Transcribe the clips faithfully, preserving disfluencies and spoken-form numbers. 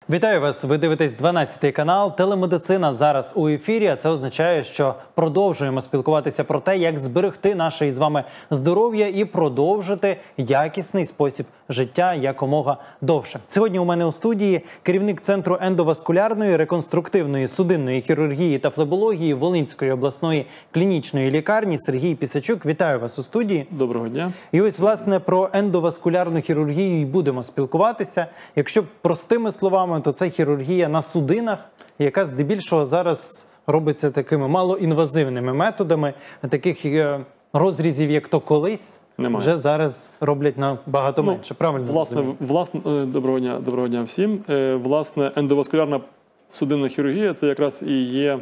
Вітаю вас! Ви дивитесь дванадцятий канал. Телемедицина зараз у ефірі. А це означає, що продовжуємо спілкуватися про те, як зберегти наше із вами здоров'я і продовжити якісний спосіб життя якомога довше. Сьогодні у мене у студії керівник Центру ендоваскулярної, реконструктивної, судинної хірургії та флебології Волинської обласної клінічної лікарні Сергій Пісачук. Вітаю вас у студії. Доброго дня. І ось, власне, про ендоваскулярну хірургію і будемо спілкуватися. Якщо простими словами, то це хірургія на судинах, яка здебільшого зараз робиться такими малоінвазивними методами. Таких розрізів, як то колись, Немає. вже зараз роблять набагато ну, менше. Правильно? Власне, власне, доброго дня, доброго дня всім. Власне, ендоваскулярна судинна хірургія – це якраз і є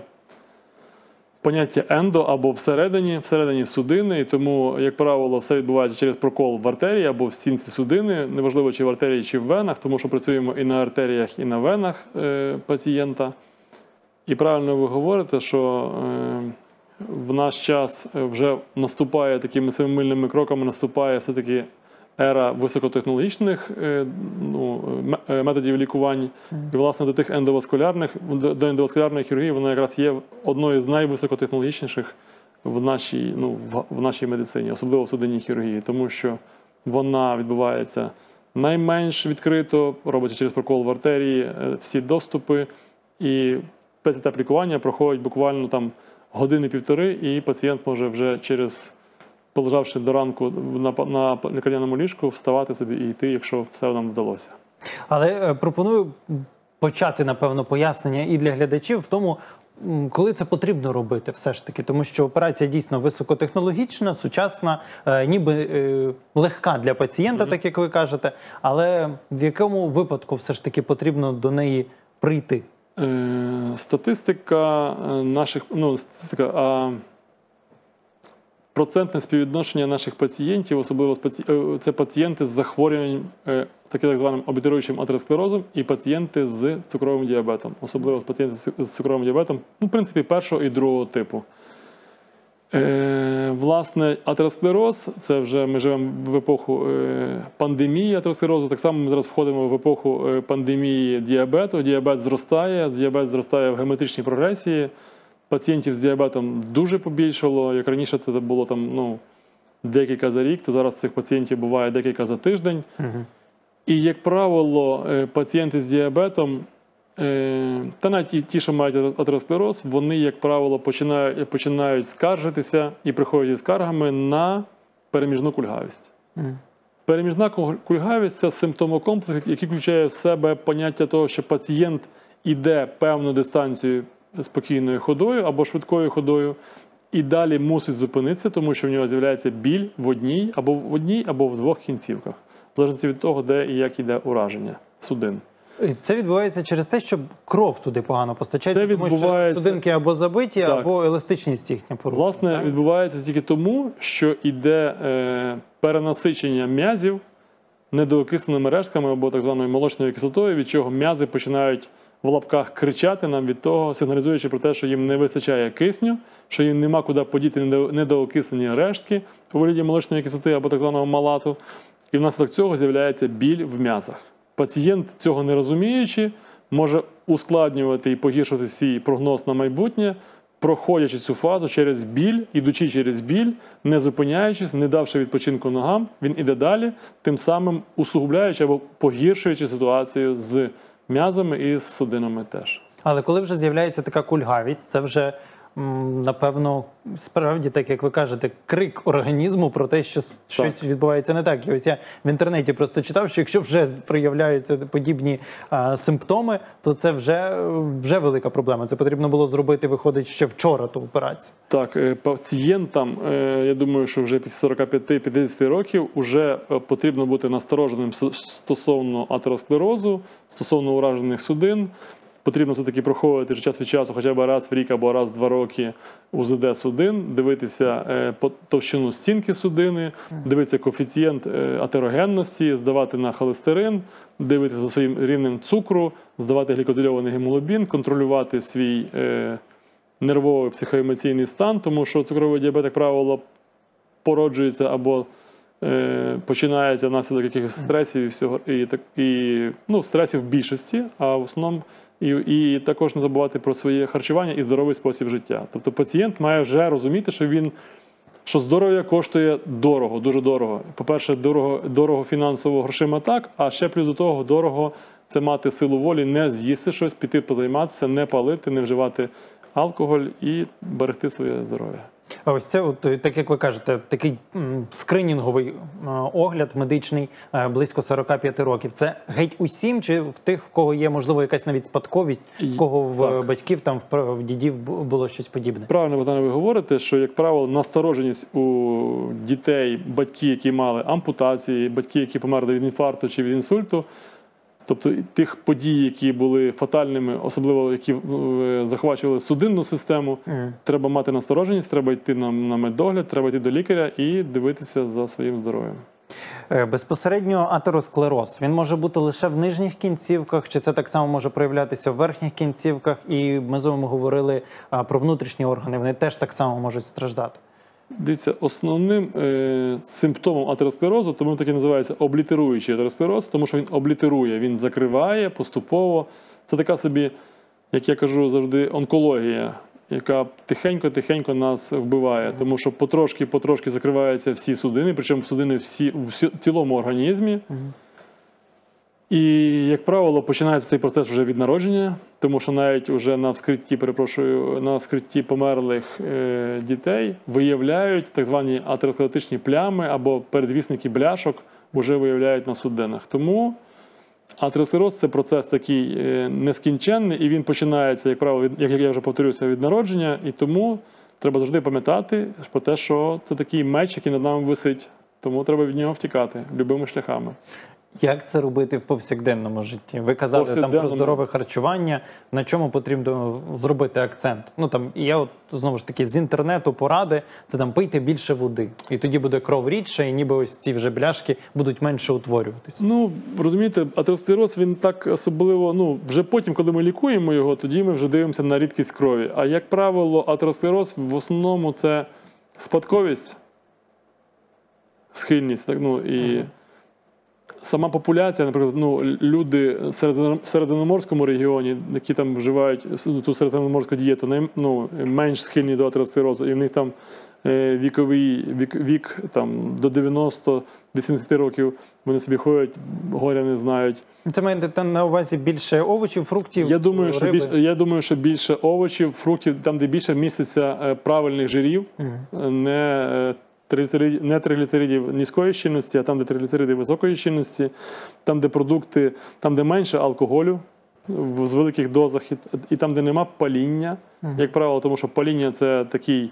поняття ендо або всередині, всередині судини, і тому, як правило, все відбувається через прокол в артерії або в стінці судини, неважливо, чи в артерії, чи в венах, тому що працюємо і на артеріях, і на венах е, пацієнта. І правильно ви говорите, що е, в наш час вже наступає такими семимильними кроками, наступає все-таки ера високотехнологічних е, ну, методів лікувань. І, власне, до тих ендоваскулярних, до ендоваскулярної хірургії вона якраз є одною з найвисокотехнологічніших в нашій, ну, в, в нашій медицині, особливо в судинній хірургії, тому що вона відбувається найменш відкрито, робиться через прокол в артерії, всі доступи, і весь етап лікування проходить буквально там години-півтори, і пацієнт може вже через полежавши до ранку на, на лікарняному ліжку, вставати собі і йти, якщо все нам вдалося. Але пропоную почати, напевно, пояснення і для глядачів в тому, коли це потрібно робити все ж таки. Тому що операція дійсно високотехнологічна, сучасна, е, ніби е, легка для пацієнта, mm-hmm. так як ви кажете. Але в якому випадку все ж таки потрібно до неї прийти? Е, статистика наших, ну, статистика, а процентне співвідношення наших пацієнтів, особливо це пацієнти з захворюванням, так званим обітируючим атеросклерозом, і пацієнти з цукровим діабетом. Особливо пацієнти з цукровим діабетом, ну, в принципі, першого і другого типу. Е, власне, атеросклероз, це вже ми живемо в епоху е, пандемії атеросклерозу, так само ми зараз входимо в епоху е, пандемії діабету. Діабет зростає, діабет зростає в геометричній прогресії. Пацієнтів з діабетом дуже побільшало. Як раніше це було там, ну, декілька за рік, то зараз цих пацієнтів буває декілька за тиждень. Угу. І, як правило, пацієнти з діабетом, та навіть ті, що мають атеросклероз, вони, як правило, починають, починають скаржитися і приходять із скаргами на переміжну кульгавість. Угу. Переміжна кульгавість – це симптомокомплекс, який включає в себе поняття того, що пацієнт іде певну дистанцію спокійною ходою або швидкою ходою, і далі мусить зупинитися, тому що в нього з'являється біль в одній або в одній, або в двох кінцівках, в залежності від того, де і як йде ураження судин. Це відбувається через те, що кров туди погано постачається, Це відбувається... тому що судинки або забиті, так. або еластичність їхня порушена. Власне, так? відбувається тільки тому, що йде е, перенасичення м'язів недоокисленими рештками або так званою молочною кислотою, від чого м'язи починають в лапках кричати нам від того, сигналізуючи про те, що їм не вистачає кисню, що їм нема куди подіти недоокислені рештки у вигляді молочної кислоти або так званого малату. І внаслідок цього з'являється біль в м'язах. Пацієнт, цього не розуміючи, може ускладнювати і погіршувати свій прогноз на майбутнє, проходячи цю фазу через біль, ідучи через біль, не зупиняючись, не давши відпочинку ногам, він іде далі, тим самим усугубляючи або погіршуючи ситуацію з м'язами і з судинами теж. Але коли вже з'являється така кульгавість, це вже, напевно, справді, так як ви кажете, крик організму про те, що щось відбувається не так. І ось я в інтернеті просто читав, що якщо вже проявляються подібні а, симптоми, то це вже, вже велика проблема. Це потрібно було зробити, виходить, ще вчора ту операцію. Так, пацієнтам, я думаю, що вже після сорока п'яти - п'ятдесяти років вже потрібно бути настороженим стосовно атеросклерозу, стосовно уражених судин. Потрібно все-таки проходити час від часу, хоча б раз в рік або раз в два роки УЗД судин, дивитися товщину стінки судини, дивитися коефіцієнт атерогенності, здавати на холестерин, дивитися за своїм рівнем цукру, здавати глікозильований гемоглобін, контролювати свій нервовий психоемоційний стан, тому що цукровий діабет, як правило, породжується або е, починається внаслідок якихось стресів і всього, і, так, і ну, стресів в більшості, а в основному і, і також не забувати про своє харчування і здоровий спосіб життя. Тобто пацієнт має вже розуміти, що він що здоров'я коштує дорого, дуже дорого. По-перше, дорого, дорого фінансово грошима так, а ще плюс до того дорого це мати силу волі, не з'їсти щось, піти позайматися, не палити, не вживати алкоголь і берегти своє здоров'я. А ось це, от, так як ви кажете, такий м, скринінговий е, огляд медичний е, близько сорока п'яти років. Це геть усім, чи в тих, в кого є, можливо, якась навіть спадковість, в кого в Так. батьків, там, в, в дідів бу- було щось подібне? Правильно, Богдане, ви говорите, що, як правило, настороженість у дітей, батьки, які мали ампутації, батьки, які померли від інфаркту чи від інсульту, тобто тих подій, які були фатальними, особливо які е, захвачували судинну систему, Мгм. треба мати настороженість, треба йти на, на медогляд, треба йти до лікаря і дивитися за своїм здоров'ям. Е, Безпосередньо атеросклероз, він може бути лише в нижніх кінцівках, чи це так само може проявлятися в верхніх кінцівках? І ми з вами говорили а, про внутрішні органи, вони теж так само можуть страждати. Дивіться, основним е, симптомом атеросклерозу, тому він так і називається облітеруючий атеросклероз, тому що він облітерує, він закриває поступово. Це така собі, як я кажу завжди, онкологія, яка тихенько-тихенько нас вбиває, тому що потрошки-потрошки закриваються всі судини, причому судини всі, в всі- в цілому організмі. І, як правило, починається цей процес вже від народження, тому що навіть вже на вскритті, перепрошую, на вскритті померлих е, дітей виявляють так звані атеросклеротичні плями або передвісники бляшок вже виявляють на судинах. Тому атеросклероз – це процес такий е, нескінченний, і він починається, як правило, від, як я вже повторюся, від народження, і тому треба завжди пам'ятати про те, що це такий меч, який над нами висить, тому треба від нього втікати любими шляхами. Як це робити в повсякденному житті? Ви казали там про Повсякденному. здорове харчування. На чому потрібно зробити акцент? Ну там я от знову ж таки з інтернету поради. Це там пийте більше води, і тоді буде кров рідше, і ніби ось ці вже бляшки будуть менше утворюватись. Ну, розумієте, атеросклероз, він так особливо, ну, вже потім, коли ми лікуємо його, тоді ми вже дивимося на рідкість крові. А як правило, атеросклероз в основному це спадковість, схильність, так, ну, і сама популяція, наприклад, ну, люди в середземно- в середземноморському регіоні, які там вживають ту середземноморську дієту, най- ну, менш схильні до атеросклерозу, і в них там е, віковий вік, вік там, до дев'яносто-вісімдесят років, вони собі ходять, горя не знають. Це маєте на увазі більше овочів, фруктів, Я думаю, що риби? більш, я думаю, що більше овочів, фруктів, там, де більше міститься е, правильних жирів, Мгм. не е, тригліцеридів, не тригліцеридів низької щільності, а там, де тригліцериди високої щільності, там, де продукти, там, де менше алкоголю в, з великих дозах, і, і там, де нема паління, як правило, тому що паління – це такий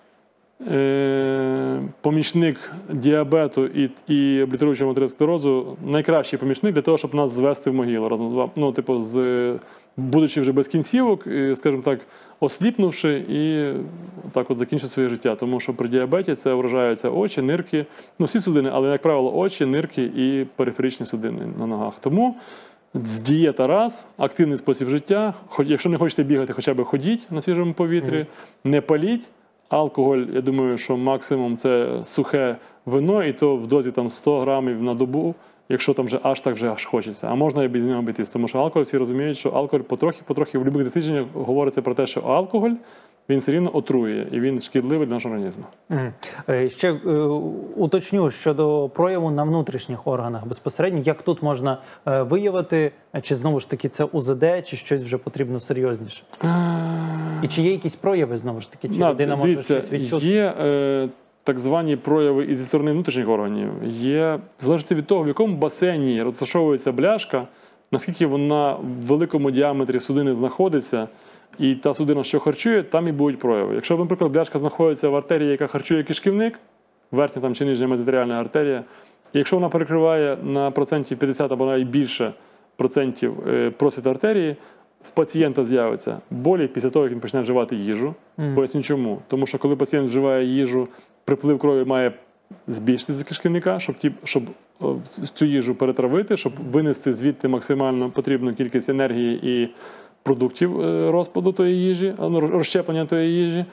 е, помічник діабету і, і облітеруючого атеросклерозу, найкращий помічник для того, щоб нас звести в могилу разом з вами. Ну, типу, з, будучи вже без кінцівок, і, скажімо так, осліпнувши і так от закінчити своє життя. Тому що при діабеті це вражаються очі, нирки, ну всі судини, але, як правило, очі, нирки і периферичні судини на ногах. Тому з дієта раз, активний спосіб життя, хоч, якщо не хочете бігати, хоча б ходіть на свіжому повітрі, mm. не паліть. Алкоголь, я думаю, що максимум це сухе вино, і то в дозі там сто грамів на добу, якщо там вже аж так вже аж хочеться. А можна і без нього обійтись, тому що алкоголь, всі розуміють, що алкоголь потрохи-потрохи в будь-яких дослідженнях говориться про те, що алкоголь, він все рівно отруює, і він шкідливий для нашого організму. Мгм. Е, Ще е, уточню щодо прояву на внутрішніх органах безпосередньо. Як тут можна е, виявити, чи знову ж таки це У З Д, чи щось вже потрібно серйозніше? І чи є якісь прояви, знову ж таки, чи На, людина може дивіться, щось відчути? є е, так звані прояви і зі сторони внутрішніх органів. Є, залежить від того, в якому басейні розташовується бляшка, наскільки вона в великому діаметрі судини знаходиться, і та судина, що харчує, там і будуть прояви. Якщо, наприклад, бляшка знаходиться в артерії, яка харчує кишківник, верхня там чи нижня мезотеріальна артерія, і якщо вона перекриває на процентів п'ятдесят або навіть більше процентів е, просвіт артерії, в пацієнта з'явиться болі після того, як він почне вживати їжу. Mm. Поясню чому. Тому що коли пацієнт вживає їжу, приплив крові має збільшитися з кишківника, щоб, ті, щоб о, цю їжу перетравити, щоб винести звідти максимально потрібну кількість енергії і продуктів е, розпаду тої їжі, розщеплення тої їжі.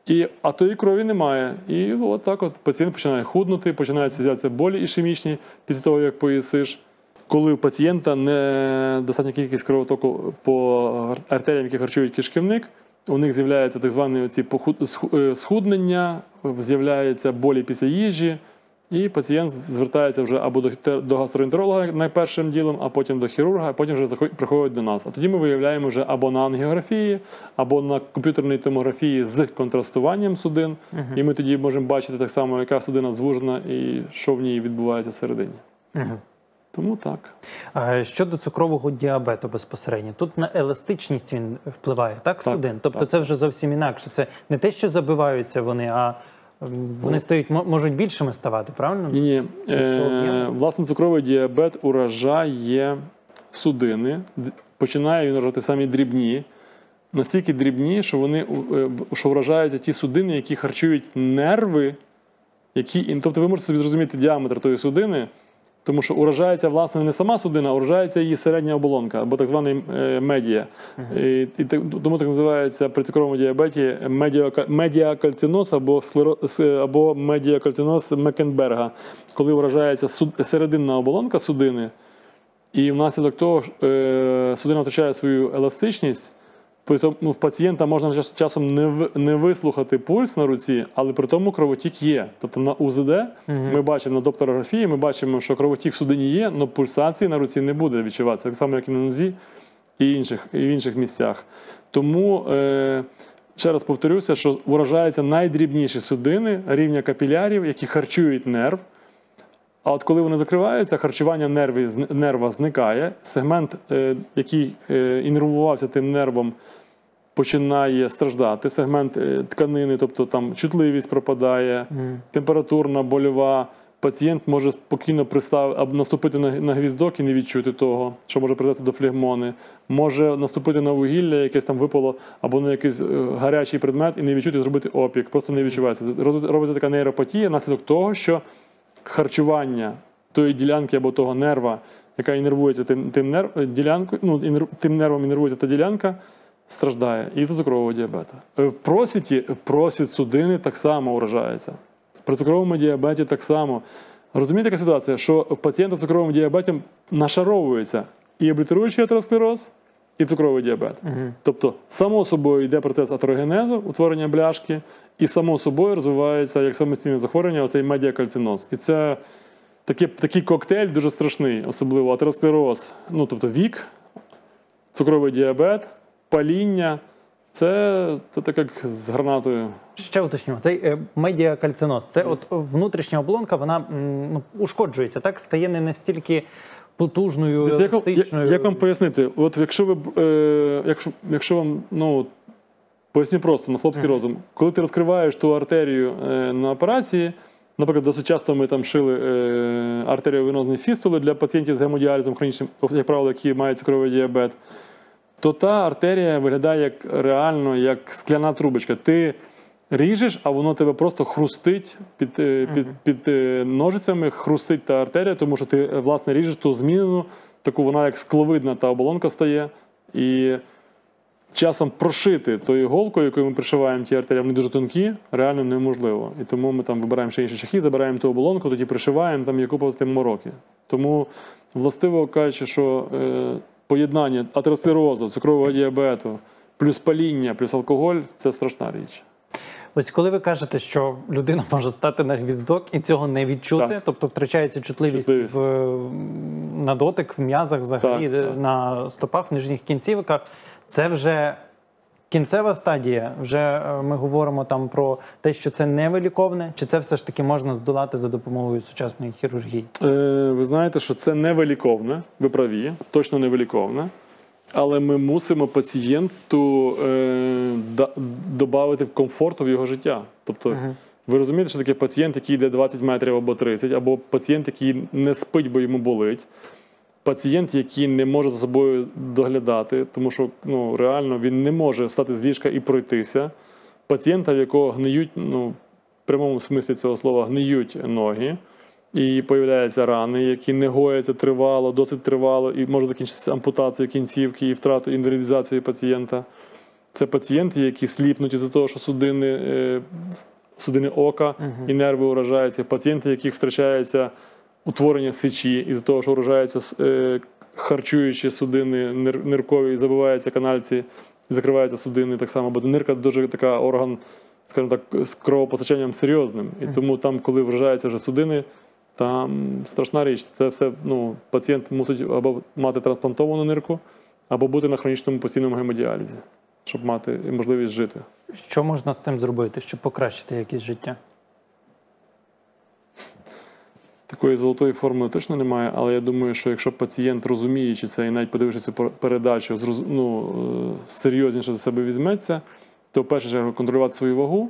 І, а тої крові немає. І от так от пацієнт починає худнути, починаються з'являтися болі ішемічні після того, як поїсиш. Коли у пацієнта недостатня кількість кровотоку по артеріям, які харчують кишківник, у них з'являються так звані оці схуднення, з'являються болі після їжі, і пацієнт звертається вже або до, до гастроентеролога найпершим ділом, а потім до хірурга, а потім вже приходить до нас. А тоді ми виявляємо вже або на ангіографії, або на комп'ютерній томографії з контрастуванням судин, угу. І ми тоді можемо бачити так само, яка судина звужена і що в ній відбувається всередині. Угу. Тому так. А щодо цукрового діабету безпосередньо, тут на еластичність він впливає, так, так судин? Тобто так. Це вже зовсім інакше. Це не те, що забиваються вони, а вони стають, можуть більшими ставати, правильно? Ні, ні. Е, власне, цукровий діабет уражає судини, починає він уражати самі дрібні, настільки дрібні, що вони що вражаються ті судини, які харчують нерви, які, тобто ви можете собі зрозуміти діаметр тої судини, тому що уражається, власне, не сама судина, а уражається її середня оболонка, або так званий е, медіа. Uh-huh. І, і тому так називається при цукровому діабеті медіакальциноз або, склероз, або медіакальциноз Мекенберга, коли уражається суд, серединна оболонка судини, і внаслідок того е, судина втрачає свою еластичність. Ну, в пацієнта можна часом не, в, не вислухати пульс на руці, але при тому кровотік є. Тобто на УЗД угу. ми бачимо, на доптерграфії ми бачимо, що кровотік в судині є, але пульсації на руці не буде відчуватися, так само, як і на нозі і, інших, і в інших місцях. Тому, е, ще раз повторюся, що вражаються найдрібніші судини рівня капілярів, які харчують нерв. А от коли вони закриваються, харчування нерві, нерва зникає, сегмент, е, який е, інервувався тим нервом, починає страждати, сегмент е, тканини, тобто там чутливість пропадає, mm. температурна, больова. Пацієнт може спокійно пристав, або наступити на, на гвіздок і не відчути того, що може призвести до флегмони. Може наступити на вугілля, якесь там випало, або на якийсь е, гарячий предмет і не відчути, зробити опік, просто не відчувається. Робиться така нейропатія наслідок того, що харчування тої ділянки або того нерва, яка інервується тим, тим, нерв, ділянку, ну, інер, тим нервом інервується та ділянка, страждає із-за цукрового діабету. В просвіті, просвіт судини так само уражається. При цукровому діабеті так само. Розумієте, яка ситуація? Що в пацієнта з цукровим діабетом нашаровується і облітеруючий атеросклероз, і цукровий діабет. Угу. Тобто, само собою йде процес атерогенезу, утворення бляшки, і само собою розвивається як самостійне захворювання оцей медіакальциноз. І це такий, такий коктейль дуже страшний, особливо атеросклероз, ну тобто вік, цукровий діабет, паління. Це, це так як з гранатою. Ще уточню, цей е, медіакальциноз, це от внутрішня оболонка, вона м, ну, ушкоджується, так? Стає не настільки потужною, еластичною. Як, як вам пояснити? От якщо ви, е, якщо, якщо вам, ну, поясню просто, на хлопський uh-huh. розум. Коли ти розкриваєш ту артерію е, на операції, наприклад, досить часто ми там шили е, артеріовенозні фістули для пацієнтів з гемодіалізом хронічним, як правило, які мають цукровий діабет, то та артерія виглядає як реально, як скляна трубочка. Ти ріжеш, а воно тебе просто хрустить під, uh-huh. під, під, під ножицями, хрустить та артерія, тому що ти, власне, ріжеш ту змінену, таку вона як скловидна та оболонка стає. І часом прошити тою іголкою, якою ми пришиваємо ті артерії, вони дуже тонкі, реально неможливо. І тому ми там вибираємо ще інші шахи, забираємо ту оболонку, тоді пришиваємо, там є купа з тим мороки. Тому, властиво кажучи, що е, поєднання атеросклерозу, цукрового діабету, плюс паління, плюс алкоголь – це страшна річ. Ось коли ви кажете, що людина може стати на гвіздок і цього не відчути, так. тобто втрачається чутливість, чутливість. В, на дотик, в м'язах, взагалі, так, так. на стопах, в нижніх кінцівках, це вже кінцева стадія? Вже ми говоримо там про те, що це невиліковне, чи це все ж таки можна здолати за допомогою сучасної хірургії? Е, ви знаєте, що це невиліковне, ви праві, точно невиліковне. Але ми мусимо пацієнту е, додати в комфорту в його життя. Тобто, uh-huh. ви розумієте, що таке пацієнт, який йде двадцять метрів або тридцять, або пацієнт, який не спить, бо йому болить, пацієнт, який не може за собою доглядати, тому що ну, реально він не може встати з ліжка і пройтися, пацієнта, в якого гниють, ну, в прямому смислі цього слова, гниють ноги, і появляються рани, які не гояться тривало, досить тривало, і може закінчитися ампутацією кінцівки і втратою інвалідизацією пацієнта. Це пацієнти, які сліпнуть із-за того, що судини, е, судини ока і нерви уражаються. Пацієнти, яких втрачається утворення сечі із-за того, що уражаються е, харчуючі судини нир, ниркові, і забиваються канальці, і закриваються судини так само. Бо нирка дуже така орган, скажімо так, з кровопостачанням серйозним. І тому там, коли вражаються вже судини, там страшна річ. Це все, ну, пацієнт мусить або мати трансплантовану нирку, або бути на хронічному постійному гемодіалізі, щоб мати можливість жити. Що можна з цим зробити, щоб покращити якість життя? Такої золотої формули точно немає, але я думаю, що якщо пацієнт, розуміючи це і навіть подивившись цю передачу, ну, серйозніше за себе візьметься, то в першу чергу контролювати свою вагу,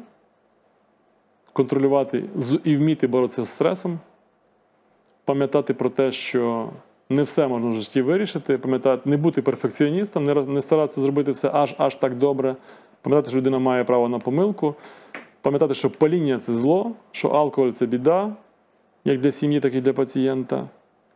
контролювати і вміти боротися з стресом, пам'ятати про те, що не все можна в житті вирішити, пам'ятати, не бути перфекціоністом, не, не старатися зробити все аж аж так добре, пам'ятати, що людина має право на помилку, пам'ятати, що паління – це зло, що алкоголь – це біда, як для сім'ї, так і для пацієнта.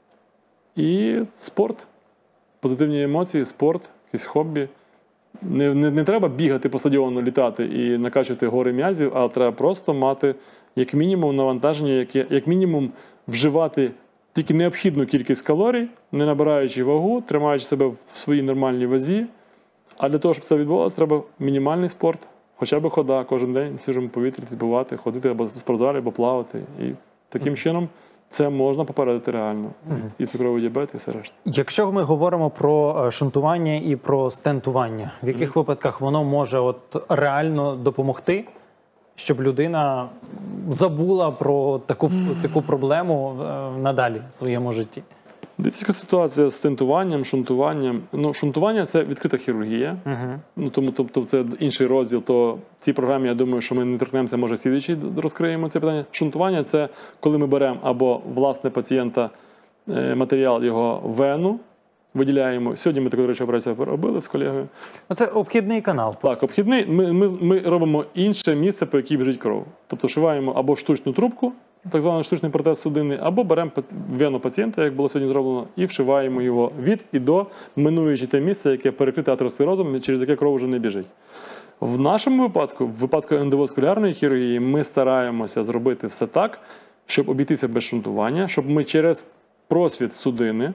І спорт, позитивні емоції, спорт, якесь хобі. Не, не, не треба бігати по стадіону, літати і накачувати гори м'язів, а треба просто мати як мінімум навантаження, яке, як мінімум вживати тільки необхідну кількість калорій, не набираючи вагу, тримаючи себе в своїй нормальній вазі. А для того, щоб це відбувалося, треба мінімальний спорт, хоча б хода кожен день в свіжому повітрі, збивати, ходити або в спортзалі, або плавати. І таким чином це можна попередити реально. І цукровий діабет, і все решта. Якщо ми говоримо про шунтування і про стентування, в яких mm-hmm. випадках воно може от реально допомогти, щоб людина забула про таку, mm-hmm. таку проблему надалі в своєму житті? Дивіться, ситуація з стентуванням, шунтуванням. Ну, шунтування – це відкрита хірургія. Uh-huh. Ну, тому, тобто, це інший розділ. То в цій програмі, я думаю, що ми не торкнемося, може, слідуючий розкриємо це питання. Шунтування – це коли ми беремо або власне пацієнта матеріал, його вену, виділяємо. Сьогодні ми таку, до речі, операцію робили з колегою. Це обхідний канал. Так, обхідний. Ми, ми, ми робимо інше місце, по якій біжить кров. Тобто, вшиваємо або штучну трубку, так званий штучний протез судинний, або беремо вену пацієнта, як було сьогодні зроблено, і вшиваємо його від і до, минуючи те місце, яке перекрите атеросклерозом, через яке кров вже не біжить. В нашому випадку, в випадку ендоваскулярної хірургії, ми стараємося зробити все так, щоб обійтися без шунтування, щоб ми через просвіт судини,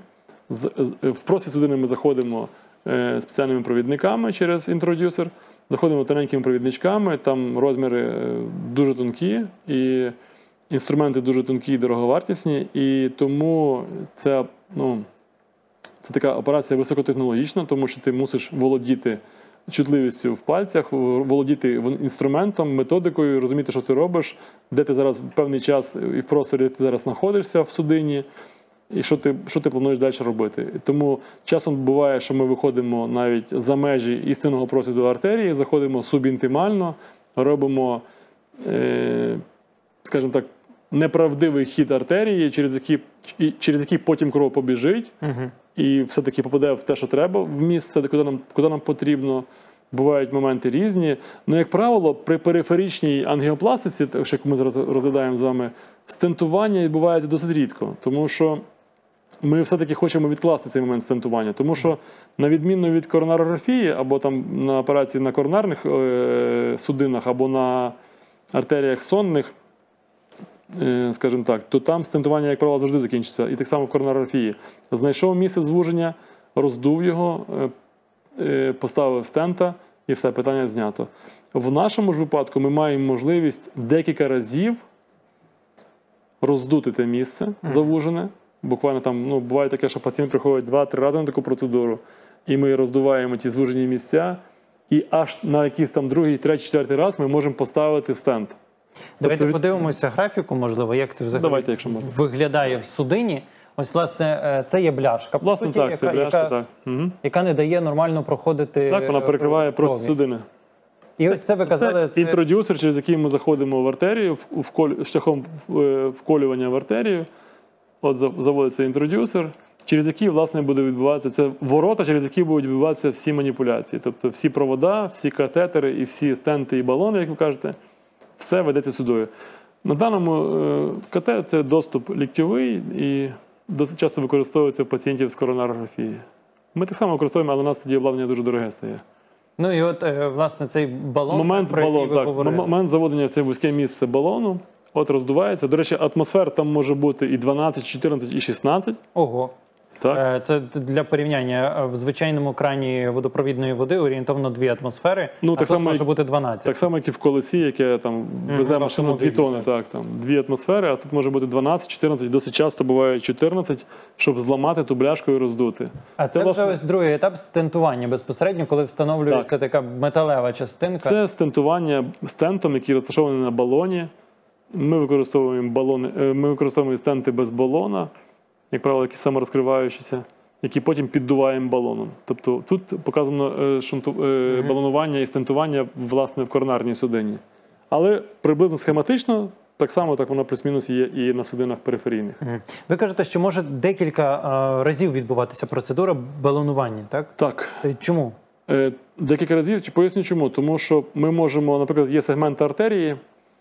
в просвіт судини ми заходимо спеціальними провідниками через інтродюсер, заходимо тоненькими провідничками, там розміри дуже тонкі, і інструменти дуже тонкі і дороговартісні, і тому це, ну, це така операція високотехнологічна, тому що ти мусиш володіти чутливістю в пальцях, володіти інструментом, методикою, розуміти, що ти робиш, де ти зараз в певний час і в просторі ти зараз знаходишся в судині, і що ти, що ти плануєш далі робити. Тому часом буває, що ми виходимо навіть за межі істинного просвіту артерії, заходимо субінтимально, робимо, е, скажімо так, неправдивий хід артерії, через який, через який потім кров побіжить, uh-huh. і все-таки попаде в те, що треба, в місце, куди нам, куди нам потрібно. Бувають моменти різні. Ну, як правило, при периферичній ангіопластиці, яку ми зараз розглядаємо з вами, стентування відбувається досить рідко, тому що ми все-таки хочемо відкласти цей момент стентування, тому що на відміну від коронарографії, або там на операції на коронарних е- судинах, або на артеріях сонних, скажімо так, то там стентування, як правило, завжди закінчиться. І так само в коронарографії. Знайшов місце звуження, роздув його, поставив стента і все, питання знято. В нашому ж випадку ми маємо можливість декілька разів роздути те місце завужене. Буквально там, ну, буває таке, що пацієнт приходить два-три рази на таку процедуру, і ми роздуваємо ті звужені місця, і аж на якийсь там другий, третій, четвертий раз ми можемо поставити стент. Давайте тобто, подивимося графіку, можливо, як це взагалі Давайте, якщо можна. виглядає в судині. Ось, власне, це є бляшка, по власне, суті, так, яка, це бляшка, яка, так. Угу. яка не дає нормально проходити. Так, вона перекриває просто судини. І ось це ви казали. Це, це інтродюсер, через який ми заходимо в артерію, в, в, шляхом вколювання в артерію. От заводиться інтродюсер, через який, власне, буде відбуватися, це ворота, через які будуть відбуватися всі маніпуляції. Тобто всі провода, всі катетери і всі стенти і балони, як ви кажете, все ведеться сюди. На даному КТ це доступ ліктьовий і досить часто використовується у пацієнтів з коронарографії. Ми так само використовуємо, але у нас тоді обладнання дуже дороге стає. Ну і от, е, власне, цей балон, Момент, про який балон, ви так, говорили. момент заводення в це вузьке місце балону, от роздувається. До речі, атмосфер там може бути і дванадцять, чотирнадцять, і шістнадцять. Ого. Так? Е, Це для порівняння. В звичайному крані водопровідної води орієнтовно дві атмосфери, Ну, а так тут само, може як- бути дванадцять. Так само, як і в колесі, яке там везе в машину дві автомобілі, тони, так, там дві атмосфери, а тут може бути дванадцять, чотирнадцять, досить часто буває чотирнадцять, щоб зламати ту бляшку і роздути. А це, власне, вже ось другий етап стентування безпосередньо, коли встановлюється така металева частинка. Це стентування стентом, який розташований на балоні. Ми використовуємо балони, е, ми використовуємо стенти без балона, як правило, які саморозкриваючіся, які потім піддуваємо балоном. Тобто тут показано е, шунту, е, балонування і стентування власне в коронарній судині. Але приблизно схематично, так само так воно плюс-мінус є і на судинах периферійних. Мгм. Ви кажете, що може декілька е, разів відбуватися процедура балонування, так? Так. Е, Чому? Е, Декілька разів, чи поясню чому. Тому що ми можемо, наприклад, є сегмент артерії,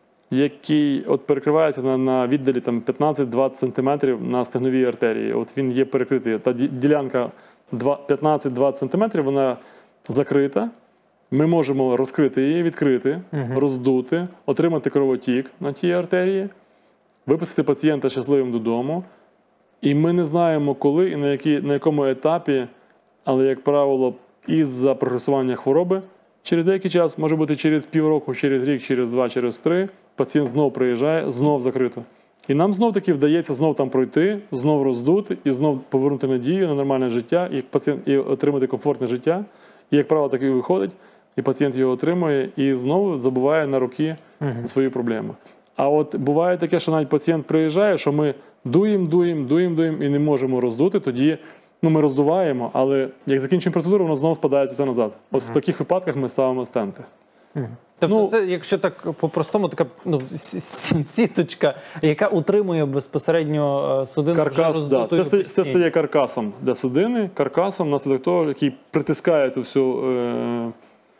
який от перекривається на, на віддалі там, п'ятнадцять-двадцять сантиметрів на стегновій артерії. От він є перекритий. Та ді- ділянка два- п'ятнадцять-двадцять сантиметрів, вона закрита. Ми можемо розкрити її, відкрити, роздути, отримати кровотік на тій артерії, виписати пацієнта щасливим додому. І ми не знаємо, коли і на, які, на якому етапі, але, як правило, із-за прогресування хвороби, через деякий час, може бути через півроку, через рік, через два, через три, пацієнт знов приїжджає, знов закрито. І нам знов таки вдається знов там пройти, знов роздути і знов повернути надію на нормальне життя, і пацієнт і отримати комфортне життя. І, як правило, так і виходить, і пацієнт його отримує, і знову забуває на роки свої проблеми. А от буває таке, що навіть пацієнт приїжджає, що ми дуємо, дуємо, дуємо, дуємо і не можемо роздути, тоді ну, ми роздуваємо, але як закінчуємо процедуру, воно знову спадається все назад. От в таких випадках ми ставимо стенти. Тобто Ну, це, якщо так по-простому, така ну, с- с- сіточка, яка утримує безпосередньо е, судину вже Каркас, да. роздутою це, стає- це постійно. стає каркасом для судини, каркасом внаслідок того, який притискає ту всю е,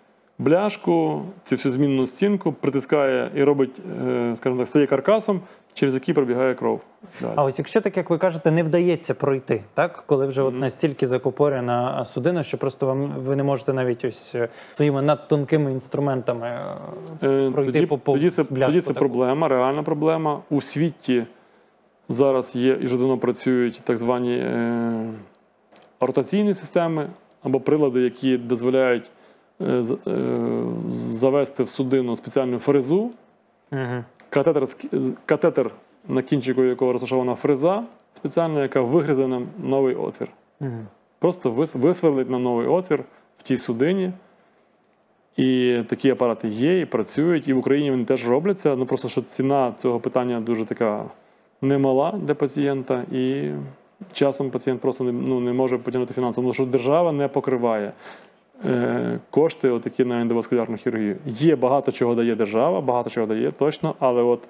бляшку, цю всю змінну стінку, притискає і робить, е, скажімо так, стає каркасом, через який пробігає кров. Далі. А ось якщо так, як ви кажете, не вдається пройти, так? Коли вже от настільки закупорена судина, що просто вам ви не можете навіть ось е, своїми надтонкими інструментами е, Е, пройти Тоді, по по тоді, це, бляшку тоді це таку. проблема, реальна проблема. У світі зараз є і вже давно працюють так звані е, ротаційні системи або прилади, які дозволяють е, з- е, завести в судину спеціальну фрезу, Мгм. катетер, з- катетер, на кінчику якого розташована фреза спеціальна, яка вигризе нам новий отвір. Мгм. Просто вис- висверлить нам новий отвір в тій судині. І такі апарати є, і працюють, і в Україні вони теж робляться. Ну просто що ціна цього питання дуже така немала для пацієнта, і часом пацієнт просто не, ну, не може потягнути фінансово, тому що держава не покриває е, кошти отакі на ендоваскулярну хірургію. Є багато чого дає держава, багато чого дає точно, але от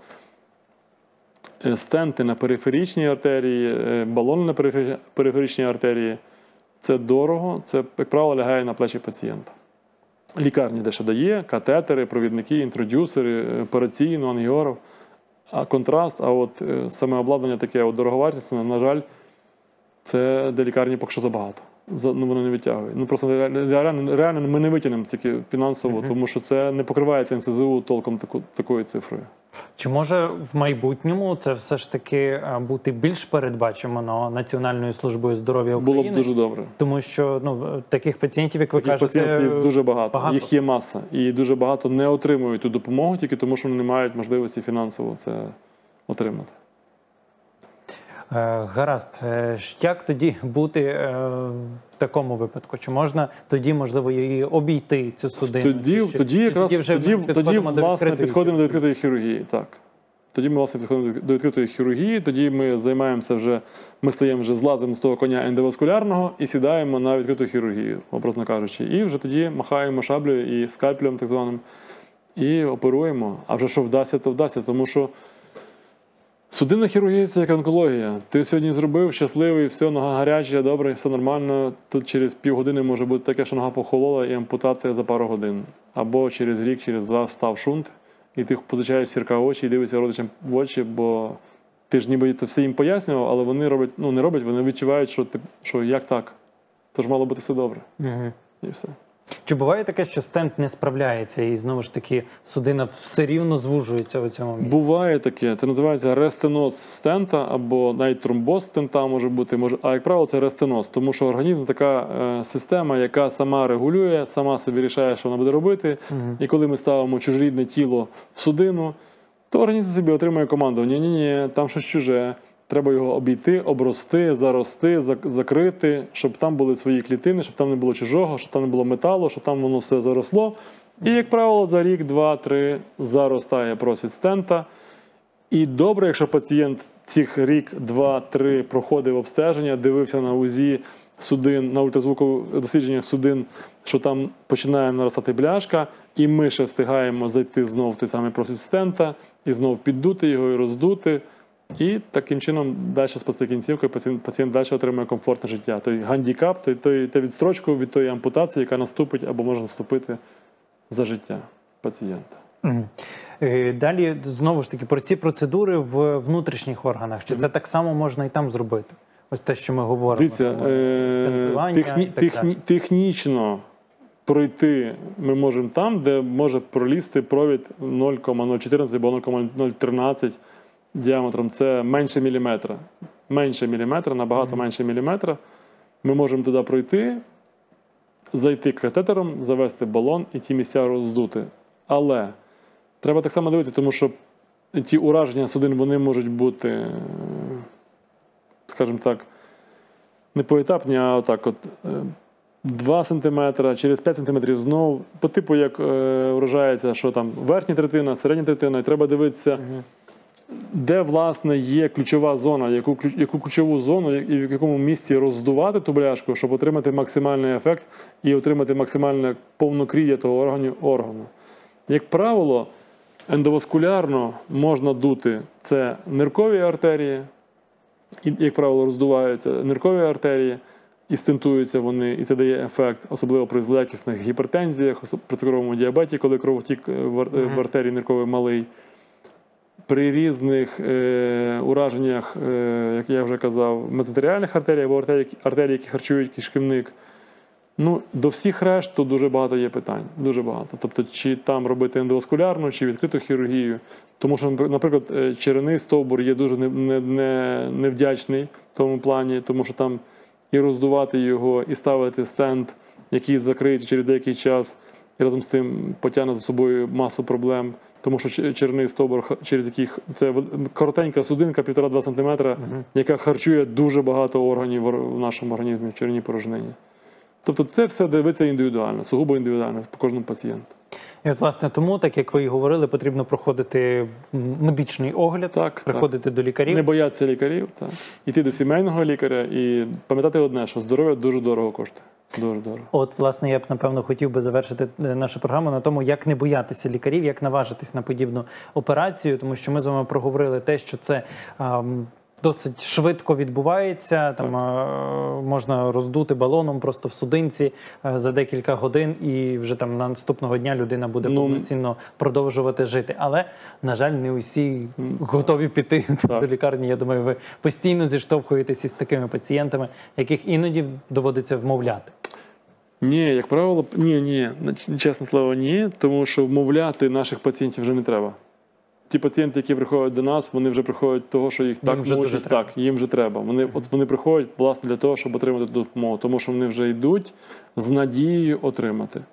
е, стенти на периферичній артерії, е, балони на перифері- периферичній артерії це дорого, це, як правило, лягає на плечі пацієнта. Лікарні дещо дає, катетери, провідники, інтродюсери, е, операційну, ангіограф, а контраст, а от е, саме обладнання таке от дороговартісне, на жаль, це для лікарні поки що забагато. За, ну, воно не витягує. Ну, просто реально, реально, реально ми не витягнемо тільки фінансово, тому що це не покривається ен се зе у толком таку, такою цифрою. Чи може в майбутньому це все ж таки е, бути більш передбачено Національною службою здоров'я України? Було б дуже добре. Тому що ну, таких пацієнтів, як ви Таких кажете, пацієнтів дуже багато. багато. Їх є маса. І дуже багато не отримують ту допомогу тільки тому, що вони не мають можливості фінансово це отримати. Е, Гаразд. Е, ж Як тоді бути е, в такому випадку? Чи можна тоді, можливо, її обійти, цю судину? Тоді, Чи- тоді чи якраз тоді вже тоді, ми тоді, підходимо до власне, відкритої підходимо до відкритої хірургії. Так. Тоді ми власне підходимо до відкритої хірургії, тоді ми займаємося вже, ми стаємо вже злазимо з того коня ендоваскулярного і сідаємо на відкриту хірургію, образно кажучи. І вже тоді махаємо шаблею і скальпелем так званим, і оперуємо. А вже що вдасться, то вдасться, тому що судинна хірургія – це як онкологія. Ти сьогодні зробив, щасливий, все, нога гаряча, добре, все нормально. Тут через півгодини може бути таке, що нога похолола і ампутація за пару годин. Або через рік, через два встав шунт, і ти позичаєш сірка очі і дивишся родичам в очі, бо ти ж ніби це все їм пояснював, але вони роблять, ну не роблять, вони відчувають, що, ти, що як так? Тож мало бути все добре. Угу. І все. Чи буває таке, що стенд не справляється і знову ж таки судина все рівно звужується у цьому місці? Буває таке. Це називається рестеноз стента або навіть тромбоз стента може бути. Може, а як правило, це рестеноз, тому що організм така е, система, яка сама регулює, сама собі рішає, що вона буде робити. Угу. І коли ми ставимо чужорідне тіло в судину, то організм собі отримує команду: ні-ні-ні, там щось чуже. Треба його обійти, обрости, зарости, закрити, щоб там були свої клітини, щоб там не було чужого, щоб там не було металу, щоб там воно все заросло. І, як правило, за рік, два, три заростає просвіт стента. І добре, якщо пацієнт цих рік, два, три проходив обстеження, дивився на УЗІ судин, на ультразвукових дослідженнях судин, що там починає наростати бляшка, і ми ще встигаємо зайти знову в той самий просвіт стента, і знову піддути його, і роздути. І таким чином далі спасти кінцівку, і пацієнт, пацієнт далі отримує комфортне життя. Той гандікап, той, той, той відстрочку від тої ампутації, яка наступить або може наступити за життя пацієнта. Угу. Далі, знову ж таки, про ці процедури в внутрішніх органах. Чи це так само можна і там зробити? Ось те, що ми говоримо. Дивіться, е техні техні технічно пройти ми можемо там, де може пролізти провід нуль кома нуль чотирнадцять або нуль кома нуль тринадцять діаметром. Це менше міліметра. Менше міліметра, набагато mm-hmm. менше міліметра. Ми можемо туди пройти, зайти катетером, завести балон і ті місця роздути. Але треба так само дивитися, тому що ті ураження судин, вони можуть бути, скажімо так, не поетапні, а отак от два сантиметри, через п'ять сантиметрів знову, по типу як е, вражається, що там верхня третина, середня третина, і треба дивитися, угу. де, власне, є ключова зона, яку, яку ключову зону і в якому місці роздувати ту бляшку, щоб отримати максимальний ефект і отримати максимальне повнокрів'я того органу, органу. Як правило, ендоваскулярно можна дути це ниркові артерії, і, як правило, роздуваються ниркові артерії, і стентуються вони, і це дає ефект, особливо при злоякісних гіпертензіях, при цукровому діабеті, коли кровотік в артерії нирковий малий. При різних е, ураженнях, е, як я вже казав, мезентеріальних артерій або артерій, артерій, які харчують кишківник. Ну, до всіх решт тут дуже багато є питань. Дуже багато. Тобто, чи там робити ендоваскулярну, чи відкриту хірургію. Тому що, наприклад, черевний стовбур є дуже невдячний в тому плані, тому що там і роздувати його, і ставити стенд, який закриється через деякий час, і разом з тим потягне за собою масу проблем. Тому що черевний стовбур, через який це коротенька судинка, півтора-два сантиметра, uh-huh. яка харчує дуже багато органів в нашому організмі, в черевній порожнині. Тобто це все дивиться індивідуально, сугубо індивідуально по кожному пацієнту. І от, власне, тому, так як ви і говорили, потрібно проходити медичний огляд, так, приходити так. до лікарів. Не боятися лікарів, так. Іти до сімейного лікаря і пам'ятати одне, що здоров'я дуже дорого коштує. Дуже дорого. От, власне, я б, напевно, хотів би завершити нашу програму на тому, як не боятися лікарів, як наважитись на подібну операцію, тому що ми з вами проговорили те, що це а, досить швидко відбувається, там а, можна роздути балоном просто в судинці а, за декілька годин, і вже там наступного дня людина буде ну, повноцінно продовжувати жити. Але, на жаль, не усі готові піти так. до лікарні. Я думаю, ви постійно зіштовхуєтесь із такими пацієнтами, яких іноді доводиться вмовляти. Ні, як правило, ні, ні, чесне слово, ні, тому що вмовляти наших пацієнтів вже не треба. Ті пацієнти, які приходять до нас, вони вже приходять того, що їх їм так мучать, так, їм вже треба. Вони, от вони приходять, власне, для того, щоб отримати допомогу, тому що вони вже йдуть з надією отримати.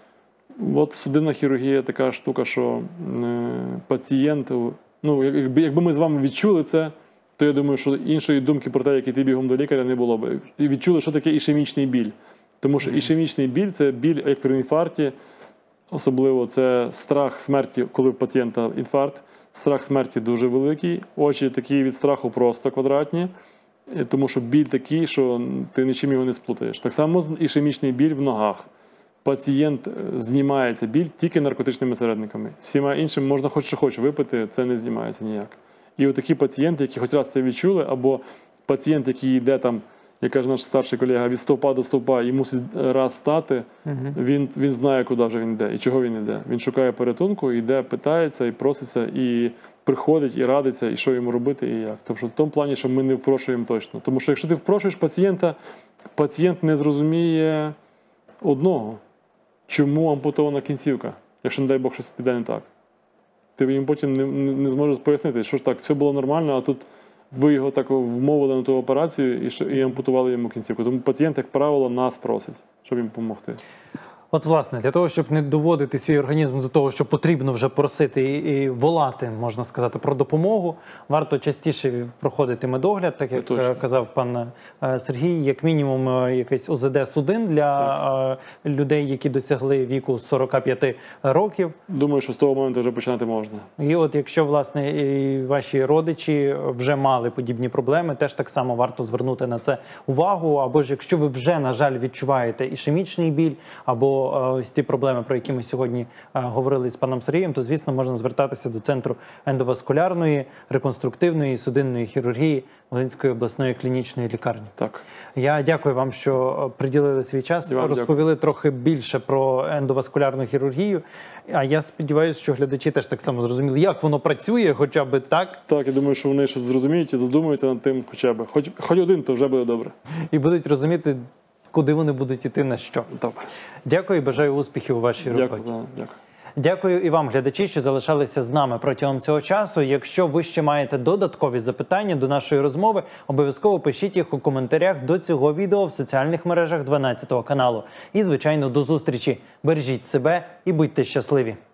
От судинна хірургія така штука, що е, пацієнту, ну, якби, якби ми з вами відчули це, то я думаю, що іншої думки про те, як іти бігом до лікаря, не було б. І відчули, що таке ішемічний біль. Тому що ішемічний біль – це біль, як при інфаркті, особливо це страх смерті, коли у пацієнта інфаркт. Страх смерті дуже великий, очі такі від страху просто квадратні, тому що біль такий, що ти нічим його не сплутаєш. Так само ішемічний біль в ногах. Пацієнт знімається біль тільки наркотичними середниками. Всіма іншим можна хоч що хоч випити, це не знімається ніяк. І отакі пацієнти, які хоч раз це відчули, або пацієнт, який йде там, як каже наш старший колега, від стовпа до стовпа і мусить раз стати, угу. він, він знає, куди вже він йде і чого він йде. Він шукає порятунку, йде, питається, і проситься, і приходить, і радиться, і що йому робити, і як. Тобто в тому плані, що ми не впрошуємо точно. Тому що якщо ти впрошуєш пацієнта, пацієнт не зрозуміє одного. чому ампутована кінцівка, якщо, не дай Бог, щось піде не так. Ти їм потім не, не, не зможеш пояснити, що ж так, все було нормально, а тут ви його так вмовили на ту операцію і, що- і ампутували йому кінцівку. Тому пацієнт, як правило, нас просить, щоб їм допомогти. От, власне, для того, щоб не доводити свій організм до того, що потрібно вже просити і, і волати, можна сказати, про допомогу, варто частіше проходити медогляд, так як точно. е, казав пан е, Сергій, як мінімум е, якийсь О З Д судин для е, людей, які досягли віку сорока п'яти років. Думаю, що з того моменту вже починати можна. І от якщо, власне, і ваші родичі вже мали подібні проблеми, теж так само варто звернути на це увагу. Або ж якщо ви вже, на жаль, відчуваєте ішемічний біль, або е, ось ті проблеми, про які ми сьогодні е, говорили з паном Сергієм, то, звісно, можна звертатися до Центру ендоваскулярної, реконструктивної і судинної хірургії Волинської обласної клінічної лікарні. Так. Я дякую вам, що приділили свій час, І вам розповіли трохи більше про ендоваскулярну хірургію. А я сподіваюся, що глядачі теж так само зрозуміли, як воно працює, хоча б так, Так, я думаю, що вони щось зрозуміють і задумаються над тим хоча б. Хоч, хоч один, то вже буде добре. і будуть розуміти, куди вони будуть іти, на що. Добре. Дякую і бажаю успіхів у вашій роботі. Дякую. да, Дякую. Дякую і вам, глядачі, що залишалися з нами протягом цього часу. Якщо ви ще маєте додаткові запитання до нашої розмови, обов'язково пишіть їх у коментарях до цього відео в соціальних мережах дванадцятого каналу. І, звичайно, до зустрічі. Бережіть себе і будьте щасливі!